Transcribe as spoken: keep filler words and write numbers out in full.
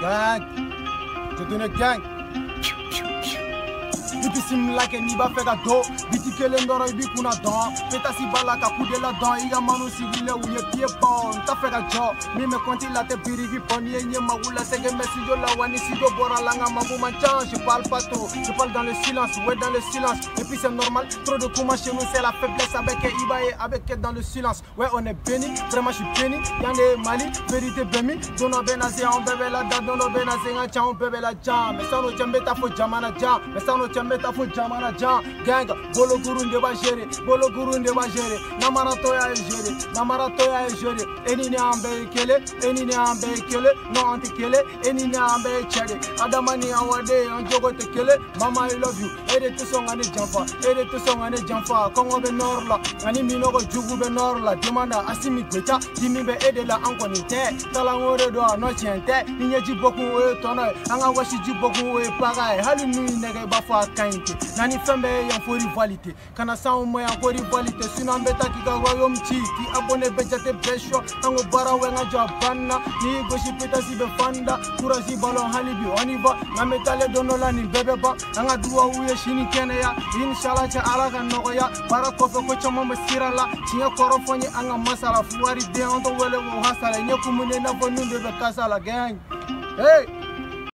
Gang, je donne gang. Ibi simla ke ni ba fɛ ka do biti kelen dɔrɔn I bi kunna dɔn petasi bala ka kude la dɔn I ka manu sigilen u ye pied bɔn n t'a fɛ ka jɔ min bɛ kɔnti la tɛ biriki bɔ ni ye ɲɛ magu la sɛgɛ mɛ studio la wa ni studio bɔra la n ka magu man can je parle pas trop je parle dans le silence ouais dans le silence et puis c'est normal trop de kuma chez nous c'est la faiblesse avec I ba ye avec dans le silence ouais on est béni vraiment je suis béni yande Mali vérité bemi dono bɛ na se an bɛɛ bɛ la da dono bɛ na se n ka can an bɛɛ bɛ la jan mais sanu cɛ n bɛ taa fo jamana jan mais sanu cɛ n bɛ taa fo jamana jan gang bolo gurun de ba gérer bolo gurun de ba gérer namaratoya ye gérer namaratoya ye gérer eni ni an bɛɛ ye kelen eni ni an bɛɛ ye kelen non an tɛ kelen eni ni an bɛɛ ye cɛ de adama ni an waden an jogo tɛ kelen mama I love you e de tɛ sɔn ka ne janfa e de tɛ sɔn ka ne janfa kɔngɔ bɛ nord la ani minɔgɔ jugu bɛ nord la demanda Asimi Goita dimi bɛ e de la an kɔni tɛ talanko de don a nɔ tiɲɛ tɛ ni ɲɛji bɔkun o ye tɔnɔ ye an ka wasiji bɔkun o ye baga ye hali n'u y'i nɛgɛ I b'a fɔ a ka ɲi ten nani fɛn bɛɛ ye yan fo rivalité kana s'anw ma yan ko rivalité sinon an bɛ taa k'i ka royaume ci k'i abonné bɛɛ jate bɛɛ sɔ an ko baara wɛ n ka jɔ a banna n'i y'i gosi petasi bɛ fanda courage ballon hali bi on y va n'an bɛ taalen don dɔ la nin bɛɛ bɛ ban an ka duwawu ye sini kɛnɛya inshallah cɛ ala ka nɔgɔya baara kɔfɛ ko caman bɛ sira la tiɲɛ kɔrɔ fɔ n ye an ka masala fuwari den an tɛ wele k'o hasala ɲɛ kumu ne i n'a fɔ nun de bɛ kasa la gang hey